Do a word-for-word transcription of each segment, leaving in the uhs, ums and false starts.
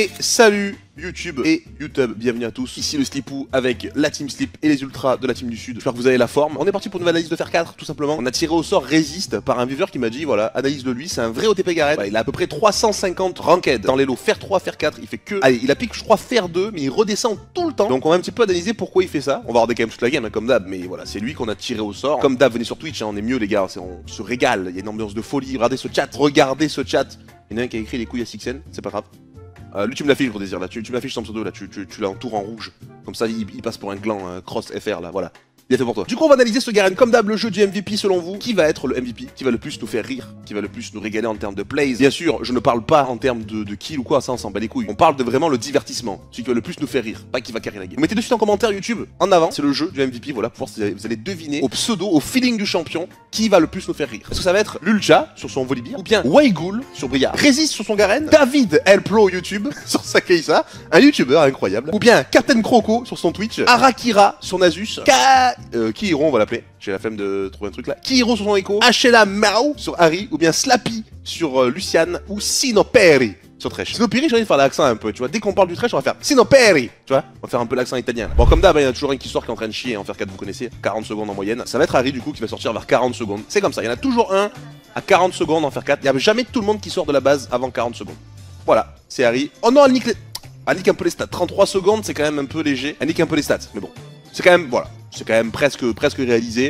Et salut YouTube et YouTube, bienvenue à tous, ici le Slipou avec la Team Slip et les Ultras de la Team du Sud. J'espère que vous avez la forme. On est parti pour une nouvelle analyse de Fer quatre, tout simplement. On a tiré au sort Résiste par un viewer qui m'a dit, voilà, analyse-le lui, c'est un vrai O T P Garen. Ouais, il a à peu près trois cent cinquante ranked dans les lots Fer trois, Fer quatre, il fait que... Allez, il applique je crois Fer deux, mais il redescend tout le temps. Donc on va un petit peu analyser pourquoi il fait ça. On va regarder quand même toute la game, hein, comme d'hab, mais voilà, c'est lui qu'on a tiré au sort. Comme d'hab, venez sur Twitch, hein, on est mieux les gars, on se régale, il y a une ambiance de folie. Regardez ce chat, regardez ce chat. Il y en a un qui a écrit les couilles à Sixen, c'est pas grave. Euh, lui tu me l'affiches pour désir là, tu, tu me l'affiches sans pseudo là, tu, tu, tu l'entoures en rouge. Comme ça il, il passe pour un gland euh, cross F R là, voilà. Il est fait pour toi. Du coup on va analyser ce Garen comme d'hab, le jeu du M V P selon vous. Qui va être le M V P, qui va le plus nous faire rire, qui va le plus nous régaler en termes de plays. Bien sûr, je ne parle pas en termes de, de kill ou quoi, ça on s'en bat les couilles. On parle de vraiment le divertissement, celui qui va le plus nous faire rire, pas qui va carrer la game. Vous mettez de suite en commentaire YouTube, en avant, c'est le jeu du M V P, voilà, pour voir si vous allez deviner au pseudo, au feeling du champion, qui va le plus nous faire rire. Est-ce que ça va être Lulcha sur son Volibear, ou bien Weighoul sur Briar, Résiste sur son Garen, David Elpro YouTube sur sa Kai'Sa, un youtubeur incroyable, ou bien Captain Croco sur son Twitch, Arakira sur Nasus, Ka... Euh, Kihiro on va l'appeler, j'ai la flemme de trouver un truc là, Kihiro sur son Echo, Ashela Mao sur Harry, ou bien Slappy sur euh, Lucian, ou Sinoperi sur Thresh. Sinoperi, j'ai envie de faire l'accent un peu, tu vois, dès qu'on parle du Thresh, on va faire Sinoperi, tu vois, on va faire un peu l'accent italien. Bon, comme d'hab, il y en a toujours un qui sort qui est en train de chier en Fer quatre, vous connaissez, quarante secondes en moyenne. Ça va être Harry du coup qui va sortir vers quarante secondes. C'est comme ça, il y en a toujours un à quarante secondes en Fer quatre, il n'y a jamais tout le monde qui sort de la base avant quarante secondes. Voilà, c'est Harry. Oh non, elle nique les... Elle nique un peu les stats, trente-trois secondes, c'est quand même un peu léger. Elle nique un peu les stats, mais bon, c'est quand même, voilà, c'est quand même presque, presque réalisé.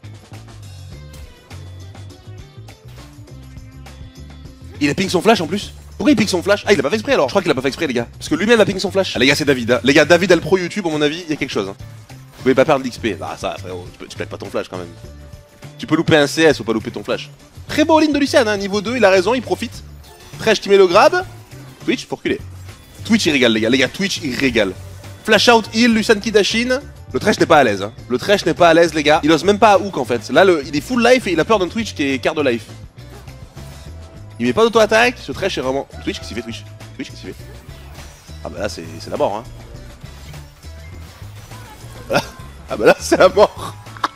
Il a ping son flash en plus. Pourquoi il ping son flash? Ah, il a pas fait exprès alors. Je crois qu'il a pas fait exprès les gars. Parce que lui-même a ping son flash. Ah, les gars, c'est David. Hein. Les gars, David Elpro YouTube, à mon avis, il y a quelque chose. Hein. Vous pouvez pas perdre l'X P. Ah, ça, frérot, tu, peux, tu claques pas ton flash quand même. Tu peux louper un C S ou pas louper ton flash. Très beau ligne de Lucian, hein. Niveau deux, il a raison, il profite. Thresh qui met le grab. Twitch, faut reculer. Twitch, il régale les gars. Les gars, Twitch, il régale. Flash out, heal, Lucian qui dashine. Le Thresh n'est pas à l'aise. Hein. Le Thresh n'est pas à l'aise, les gars. Il ose même pas à hook en fait. Là, le, il est full life et il a peur d'un Twitch qui est quart de life. Il met pas d'auto-attaque, ce Thresh est vraiment... Twitch, qu'est-ce qu'il fait Twitch Twitch, qu'est-ce qu'il fait? Ah bah là, c'est la mort, hein. Voilà. Ah bah là, c'est la mort.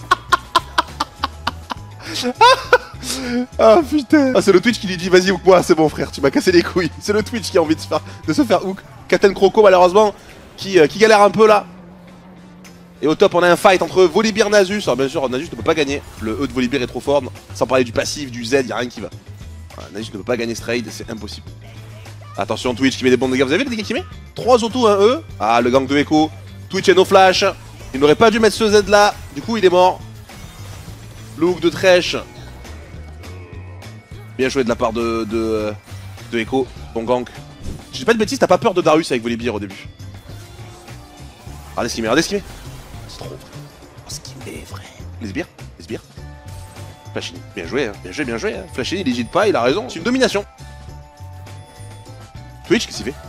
Ah putain. Ah, c'est le Twitch qui lui dit, vas-y, hook-moi, c'est bon frère, tu m'as cassé les couilles. C'est le Twitch qui a envie de se faire, de se faire hook. Captain Croco, malheureusement, qui, euh, qui galère un peu là. Et au top, on a un fight entre Volibear et Nasus. Alors bien sûr, Nasus ne peut pas gagner. Le E de Volibear est trop fort. Sans parler du passif, du Z, y'a rien qui va. Voilà, Nasus ne peut pas gagner ce trade, c'est impossible. Attention, Twitch qui met des bons dégâts. Vous avez vu les dégâts qu'il met? trois autos, un E. Ah, le gang de Echo. Twitch et no flash. Il n'aurait pas dû mettre ce Z là. Du coup, il est mort. Le hook de Thresh. Bien joué de la part de, de, de Echo. Bon gank. Je dis pas de bêtises, t'as pas peur de Darius avec Volibear au début. Regardez ce qu'il met, regardez ce qu'il met. C'est trop vrai. Oh, ce qu'il met, vrai. Les sbires, les sbires. Flashini, bien joué, hein. bien joué, bien joué. Hein. Flashini, il hésite pas, il a raison. C'est une domination. Twitch, qu'est-ce qu'il fait?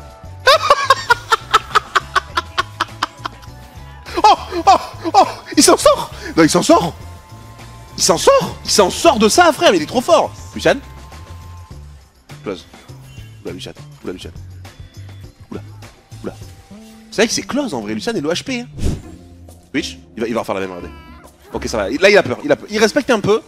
Oh, oh, oh, il s'en sort. Non, il s'en sort. Il s'en sort. Il s'en sort de ça, frère, mais il est trop fort. Lucian. Close. Oula, Lucian. Oula, Lucian. Oula. Oula. C'est vrai que c'est close en vrai, Lucian est le H P. Hein. Twitch, il va, il va refaire la même, regardez. Ok, ça va. Là, il a peur. Il, a peur. Il respecte un peu.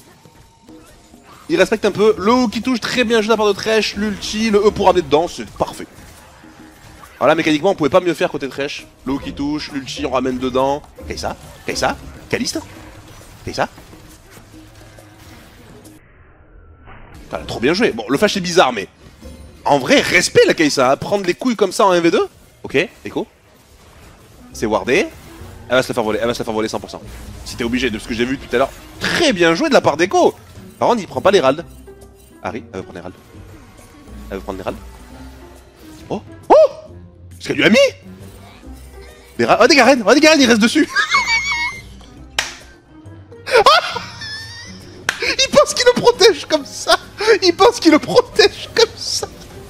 Il respecte un peu. Le hook qui touche très bien juste à part de Thresh. L'ulti, le E pour amener dedans. C'est parfait. Alors là, mécaniquement, on pouvait pas mieux faire côté Thresh. Le hook qui touche. L'ulti, on ramène dedans. Kai'Sa. Kai'Sa. Kaliste. Kai'Sa. Enfin, trop bien joué. Bon, le flash est bizarre, mais... En vrai, respect la Kai'Sa. Hein. Prendre les couilles comme ça en un v deux. Ok, Echo. C'est wardé. Elle va se la faire voler, elle va se la faire voler cent pour cent. Si t'es obligé de ce que j'ai vu tout à l'heure. Très bien joué de la part d'Echo. Par contre, il prend pas l'Hérald. Harry, elle veut prendre l'Hérald. Elle veut prendre l'Hérald. Oh, oh, ce qu'elle lui a mis. Oh, des Garen, oh, des Garen, il reste dessus. Il pense qu'il le protège comme ça. Il pense qu'il le protège comme ça.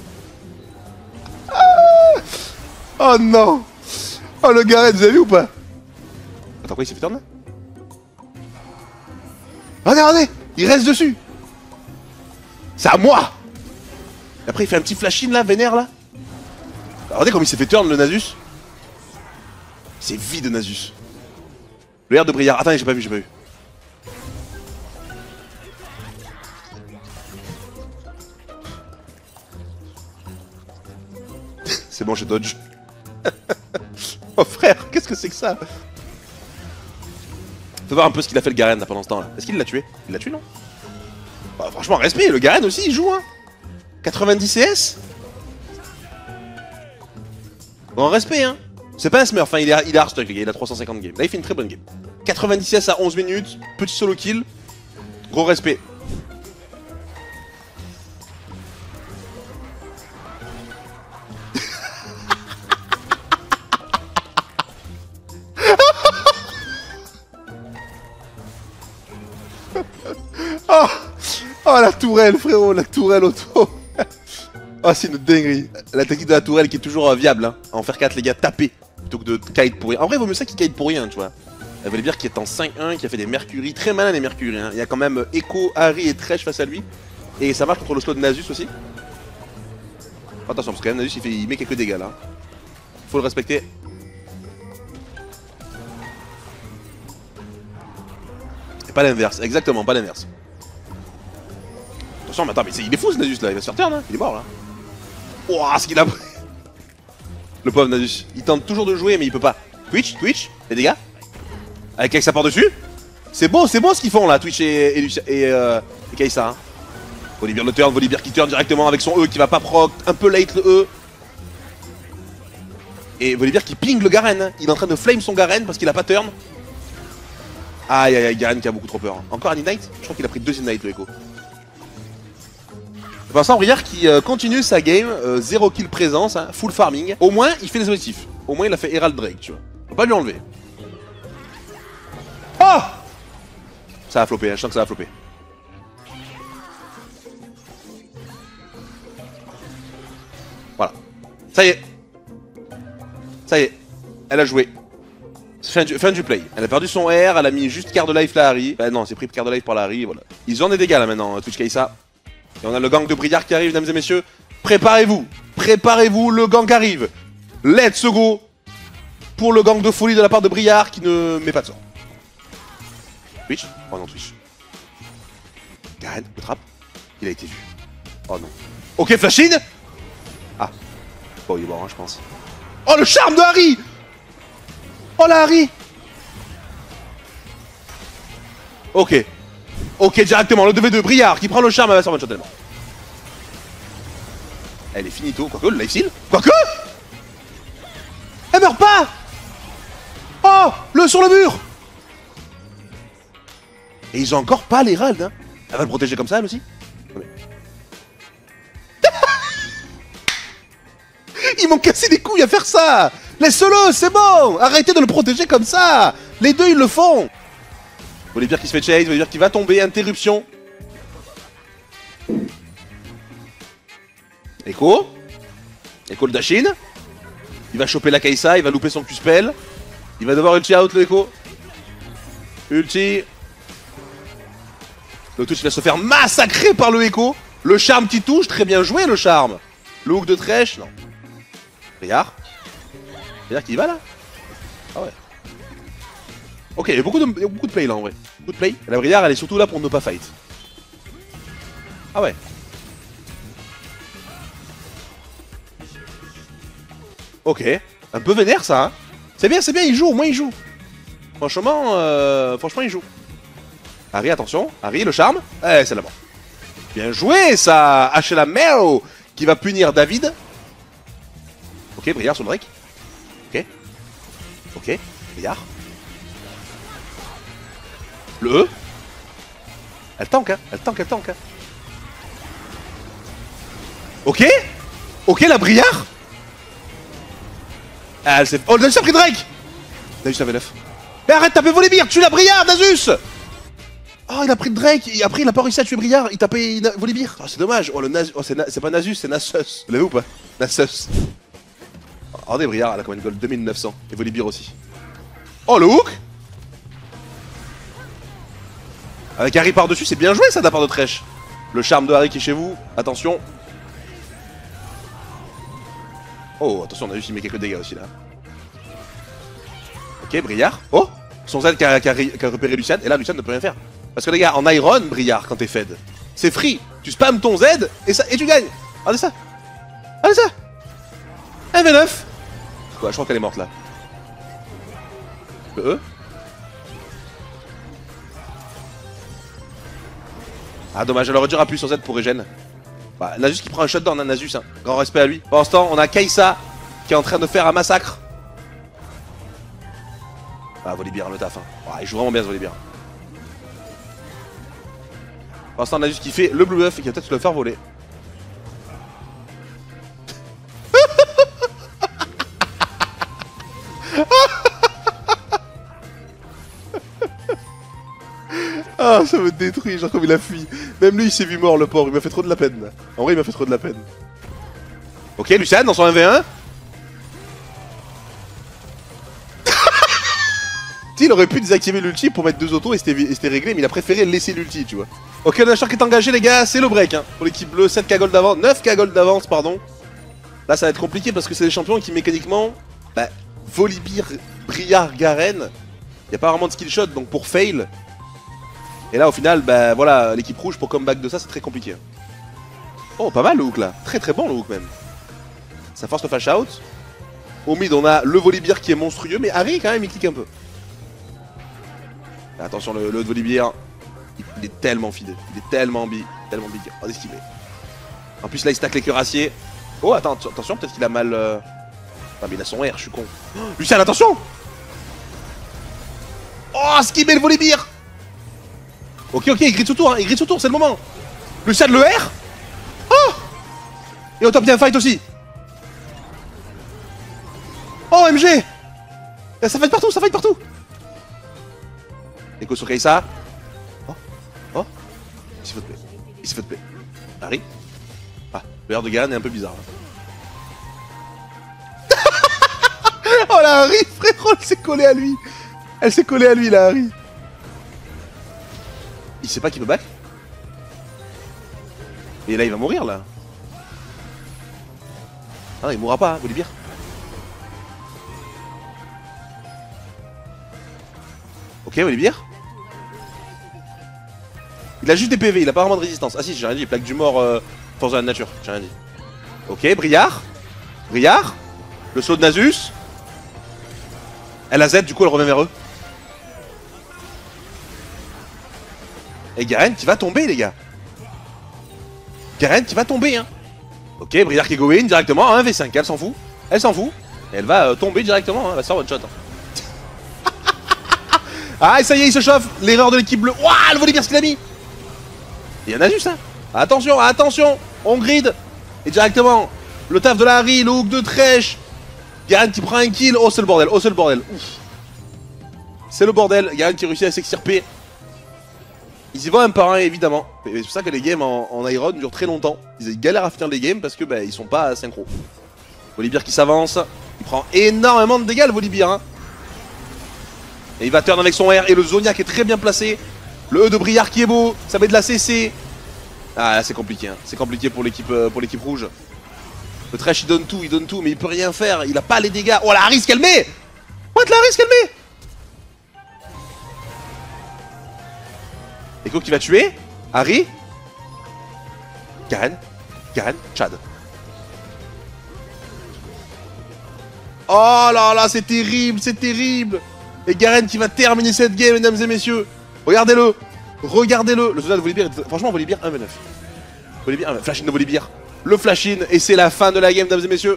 Oh non. Oh le Garen, vous avez vu ou pas? Attends, quoi, il s'est fait turn là? Regardez, regardez, il reste dessus. C'est à moi. Et après il fait un petit flash in là, vénère là. Regardez comme il s'est fait turn le Nasus. C'est vide Nasus. Le R de Briar, attendez, j'ai pas vu, j'ai pas vu. C'est bon, j'ai dodge. Oh frère, qu'est-ce que c'est que ça? Faut voir un peu ce qu'il a fait le Garen là pendant ce temps là. Est-ce qu'il l'a tué? Il l'a tué non? Bah, franchement, respect, le Garen aussi il joue hein. quatre-vingt-dix C S. Bon, respect hein. C'est pas un smurf, hein. il est, il est hard stock, il a trois cent cinquante games. Là il fait une très bonne game. quatre-vingt-dix C S à onze minutes, petit solo kill. Gros respect. Oh, oh la tourelle frérot, la tourelle auto. Oh c'est une dinguerie. La technique de la tourelle qui est toujours euh, viable hein. En faire quatre les gars, taper plutôt que de kite pour rien. En vrai il vaut mieux ça qu'il kite pour rien tu vois. Elle veut dire qu'il est en cinq un, qui a fait des Mercury, très malin les Mercury hein. Il y a quand même euh, Echo, Harry et Thresh face à lui. Et ça marche contre le slow de Nasus aussi. Attention parce que quand même Nasus il, fait, il met quelques dégâts là. Faut le respecter. Et pas l'inverse, exactement, pas l'inverse. Attention mais attends mais est, il est fou ce Nasus là, il va se faire turn hein, il est mort là. Ouah ce qu'il a pris. Le pauvre Nasus, il tente toujours de jouer mais il peut pas. Twitch, Twitch, les dégâts. Avec Kai'Sa par-dessus. C'est beau, c'est beau ce qu'ils font là, Twitch et, et, et, euh, et Kai'Sa hein. Volibear le turn, Volibear qui turn directement avec son E qui va pas proc, un peu late le E. Et Volibear qui ping le Garen, hein. Il est en train de flame son Garen parce qu'il a pas turn. Aïe aïe aïe, Garen qui a beaucoup trop peur. Encore un Ignite? Je crois qu'il a pris deux Ignite le Echo. Vincent Briard qui euh, continue sa game, euh, zéro kill présence, hein, full farming. Au moins il fait des objectifs. Au moins il a fait Herald Drake, tu vois. Faut pas lui enlever. Oh! Ça a floppé, hein, je sens que ça a floppé. Voilà. Ça y est. Ça y est. Elle a joué. Fin du, fin du play. Elle a perdu son R, elle a mis juste quart de life la Harry. Bah non, c'est pris quart de life par la Harry, voilà. Ils ont des dégâts là maintenant, Twitch Kai'Sa. Et on a le gang de Briard qui arrive, mesdames et messieurs. Préparez-vous. Préparez-vous, le gang arrive. Let's go. Pour le gang de folie de la part de Briard qui ne met pas de sort. Twitch? Oh non, Twitch. Garen, le trap. Il a été vu. Oh non. Ok, flash in. Ah. Bon, il est mort, hein, je pense. Oh, le charme de Harry. Oh, la Harry. Ok. Ok, directement, le deux v deux, Briard qui prend le charme, elle va se one-shot tellement. Elle est finito. Quoique, le life steal. Quoique. Elle meurt pas. Oh, le sur le mur. Et ils ont encore pas l'Herald, hein. Elle va le protéger comme ça, elle aussi. Mais... Ils m'ont cassé les couilles à faire ça. Laisse-le, c'est bon. Arrêtez de le protéger comme ça. Les deux, ils le font. Volibear qui se fait chase, Volibear qui va tomber, interruption. Echo. Echo le dash-in. Il va choper la Kai'Sa, il va louper son Q-spell. Il va devoir ulti out le Echo. Ulti. Le touch va se faire massacrer par le Echo. Le charme qui touche, très bien joué le charme. Le hook de Thresh, non. Briard. Briard qui y va là. Ah ouais. Ok, il y a beaucoup de, il y a beaucoup de play là en vrai. Beaucoup de play. Et la Briard elle est surtout là pour ne pas fight. Ah ouais. Ok. Un peu vénère ça hein. C'est bien, c'est bien, il joue, au moins il joue. Franchement, euh, franchement il joue. Harry, attention. Harry, le charme. Eh, c'est la mort. Bien joué, ça. H L A Mero qui va punir David. Ok, Briard sur le Drake. Ok. Ok, Briard. Le E. Elle tank, hein. Elle tank, elle tank. Hein. Ok. Ok, la Briard. Ah, elle s'est... Oh, Nasus a pris Drake. Nasus avait neuf. Mais arrête de taper Volibear, tue la Briard, Nasus. Oh, il a pris Drake, et après il a pas réussi à tuer Briard, il tapait Volibear. Oh, c'est dommage. Oh, le Nas... oh, c'est na... pas Nasus, c'est Nasus. Vous l'avez ou pas? Nasus. Oh, regardez, Briard, elle a combien de gold? deux mille neuf cents. Et Volibear aussi. Oh, le hook. Avec Harry par-dessus, c'est bien joué ça de la part de Thresh. Le charme de Harry qui est chez vous. Attention. Oh, attention, Nasus il met quelques dégâts aussi là. Ok, Briard. Oh, son Z qui a, qui a, qui a repéré Lucian. Et là, Lucian ne peut rien faire. Parce que les gars, en Iron, Briard, quand t'es fed, c'est free. Tu spams ton Z et, ça, et tu gagnes. Regardez ça. Regardez ça. un v neuf. Quoi, je crois qu'elle est morte là. Le E. Ah dommage, elle aurait dû appuyer sur Z pour régène. Bah, Nasus qui prend un shutdown, hein, Nasus, hein. Grand respect à lui. Pendant ce temps, on a Kai'Sa qui est en train de faire un massacre. Ah, Volibear le taf, hein. Oh, il joue vraiment bien ce Volibear. Pendant ce temps, Nasus qui fait le blue buff et qui va peut-être se le faire voler. Ah, ça me détruit, genre comme il a fui. Même lui, il s'est vu mort, le pauvre. Il m'a fait trop de la peine. En vrai, il m'a fait trop de la peine. Ok, Lucian dans son un v un. Il aurait pu désactiver l'ulti pour mettre deux autos et c'était réglé, mais il a préféré laisser l'ulti, tu vois. Ok, le Nashor qui est engagé, les gars, c'est le break. Hein. Pour l'équipe bleue, sept K gold d'avance, neuf K gold d'avance, pardon. Là, ça va être compliqué parce que c'est des champions qui, mécaniquement, bah, Volibear, Briar, Garen, il n'y a pas vraiment de skill shot, donc pour fail. Et là, au final, bah voilà, l'équipe rouge pour comeback de ça, c'est très compliqué. Oh, pas mal le hook là. Très très bon le hook même. Ça force le flash out. Au mid, on a le Volibear qui est monstrueux, mais Harry, quand même, il clique un peu. Attention, le, le Volibear, il est tellement fidèle. Il est tellement big. Tellement big. On va esquiver. En plus, là, il stack les cuirassiers. Oh, attends, attention, peut-être qu'il a mal. Euh... Ah, mais il a son R, je suis con. Oh, Lucian, attention! Oh, skimmer le Volibear! Ok, ok, il grid sous tour, hein, il grid sous tour, c'est le moment. Lucian le R. Oh. Et au top bien fight aussi. Oh, M G. Ça fight partout, ça fight partout. Echo sur Kai'Sa. Oh, oh. Il s'est fait play. Il s'est fait play. Harry. Ah, le R de Garen est un peu bizarre. Oh la Harry, frérot, elle s'est collée à lui. Elle s'est collée à lui, la Harry. Il sait pas qu'il peut back. Et là il va mourir là. Ah non, il mourra pas, hein, Volibear. Ok, Volibear. Il a juste des P V, il a pas vraiment de résistance. Ah si, j'ai rien dit, plaque du mort, euh, force de la nature, j'ai rien dit. Ok, Briar. Briar. Le saut de Nasus. Elle a Z, du coup elle revient vers eux. Et Garen qui va tomber, les gars. Garen qui va tomber, hein. Ok, Briar qui est go in directement, un v cinq, elle s'en fout. Elle s'en fout. Et elle va euh, tomber directement, hein. Elle va se faire one shot. Hein. Ah, et ça y est, il se chauffe. L'erreur de l'équipe bleue. Ouah, le Volibear, ce qu'il a mis. Il y en a juste, hein. Attention, attention. On grid. Et directement, le taf de la Harry, le hook de Thresh. Garen qui prend un kill. Oh, c'est le bordel. Oh, c'est le bordel. C'est le bordel. Garen qui réussit à s'extirper. Ils y vont un par un, évidemment. C'est pour ça que les games en, en Iron durent très longtemps. Ils galèrent à finir les games parce que bah, ils sont pas synchro. Volibear qui s'avance. Il prend énormément de dégâts, le Volibear. Hein. Et il va turn avec son R. Et le Zonia qui est très bien placé. Le E de Briar qui est beau. Ça met de la C C. Ah là, c'est compliqué. Hein. C'est compliqué pour l'équipe euh, pour l'équipe rouge. Le Thresh il donne tout, il donne tout, mais il peut rien faire. Il a pas les dégâts. Oh la Harry qu'elle met. What la Harry qu'elle met. Echo qui va tuer. Harry. Garen. Garen. Chad. Oh là là, c'est terrible, c'est terrible. Et Garen qui va terminer cette game, mesdames et messieurs. Regardez-le. Regardez-le. Le soldat de Volibear, franchement, Volibear un v neuf. Volibear un v neuf. Flash in de Volibear. Le flash in. Et c'est la fin de la game, mesdames et messieurs.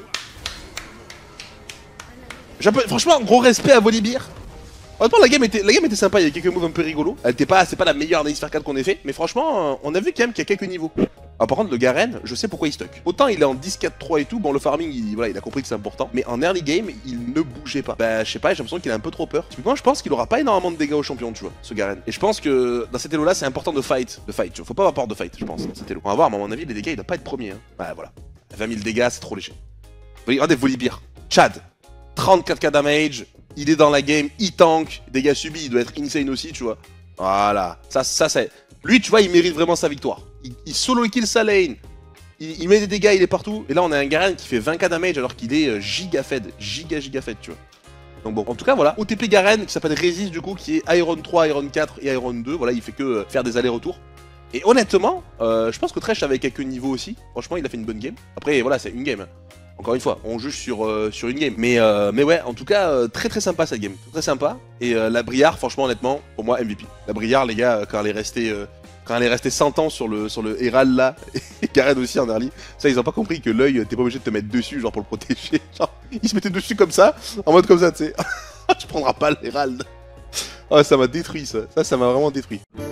Franchement, gros respect à Volibear. Honnêtement, la game, était, la game était sympa, il y avait quelques moves un peu rigolos. Elle était pas, c'est pas la meilleure analyse faire quatre qu'on ait fait, mais franchement, on a vu quand même qu'il y a quelques niveaux. Alors, par contre, le Garen, je sais pourquoi il stuck. Autant il est en dix quatre trois et tout, bon, le farming, il, voilà, il a compris que c'est important. Mais en early game, il ne bougeait pas. Bah, je sais pas, j'ai l'impression qu'il a un peu trop peur. Typiquement, je pense qu'il aura pas énormément de dégâts au champion, tu vois, ce Garen. Et je pense que dans cet elo là, c'est important de fight. De fight, tu vois. Faut pas avoir peur de fight, je pense, dans cet elo. On va voir, mais à mon avis, les dégâts, il doit pas être premier. Hein. Ouais, voilà. vingt mille dégâts, c'est trop léger. Regardez Volibear. Chad. trente-quatre K damage. Il est dans la game, il tank, dégâts subis, il doit être insane aussi, tu vois. Voilà, ça, ça c'est... Lui, tu vois, il mérite vraiment sa victoire. Il, il solo kill sa lane, il, il met des dégâts, il est partout. Et là, on a un Garen qui fait vingt K damage alors qu'il est giga fed, giga giga fed, tu vois. Donc bon, en tout cas, voilà. O T P Garen qui s'appelle Resist, du coup, qui est Iron trois, Iron quatre et Iron deux. Voilà, il fait que euh, faire des allers-retours. Et honnêtement, euh, je pense que Thresh avait quelques niveaux aussi. Franchement, il a fait une bonne game. Après, voilà, c'est une game. Encore une fois, on juge sur, euh, sur une game. Mais, euh, mais ouais, en tout cas, euh, très très sympa cette game. Très sympa. Et euh, la Briare, franchement, honnêtement, pour moi, M V P. La Briare, les gars, quand elle est restée, euh, quand elle est restée cent ans sur le, sur le Herald là, et Garen aussi en early, ça, ils ont pas compris que l'œil, t'es pas obligé de te mettre dessus, genre pour le protéger. Genre, ils se mettaient dessus comme ça, en mode comme ça, tu sais. Tu prendras pas l'Herald. Oh, ça m'a détruit ça. Ça, ça m'a vraiment détruit.